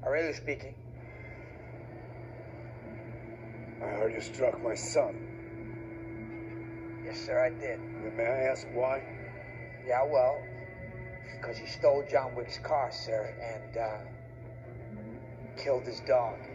Aurelio speaking. I heard you struck my son. Yes, sir, I did. May I ask why? Yeah, well, because he stole John Wick's car, sir, and killed his dog.